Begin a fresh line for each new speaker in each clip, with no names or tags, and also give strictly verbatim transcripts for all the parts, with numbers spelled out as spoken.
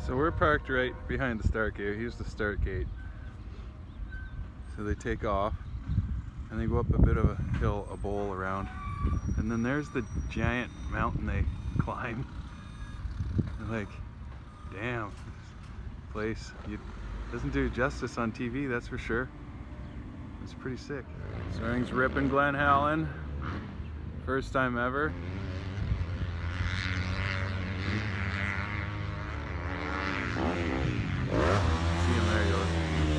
So we're parked right behind the start gate. Here's the start gate. So they take off and they go up a bit of a hill, a bowl around. And then there's the giant mountain they climb. Like, damn, this place it doesn't do justice on T V, that's for sure. It's pretty sick. So everything's ripping Glen Helen. First time ever. See him, there he goes.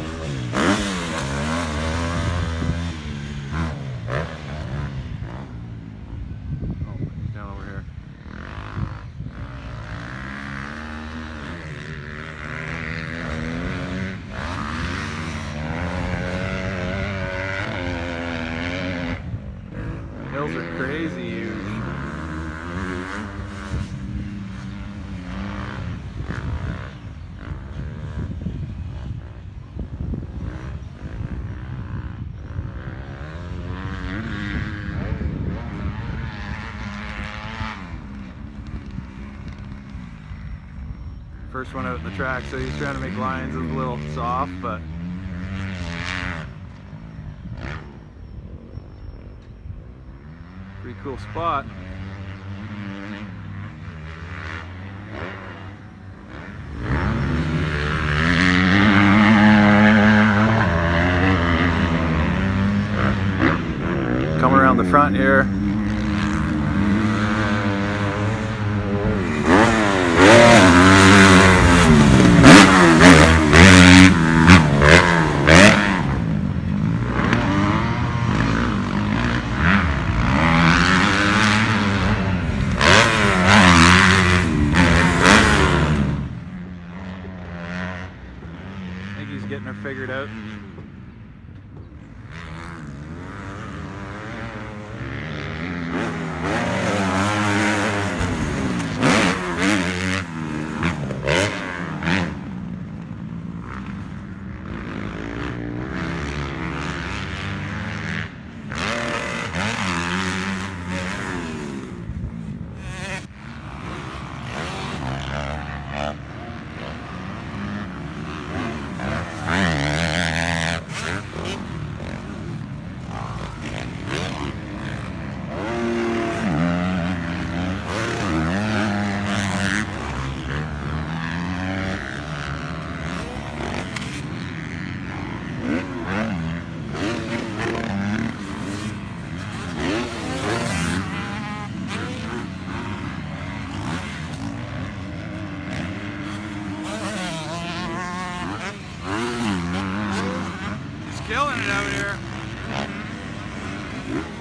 Oh, he's down over here. Hills are crazy huge. First one out in the track, so he's trying to make lines. It was a little soft, but pretty cool spot. Coming around the front here. I think he's getting her figured out. Killing it out here.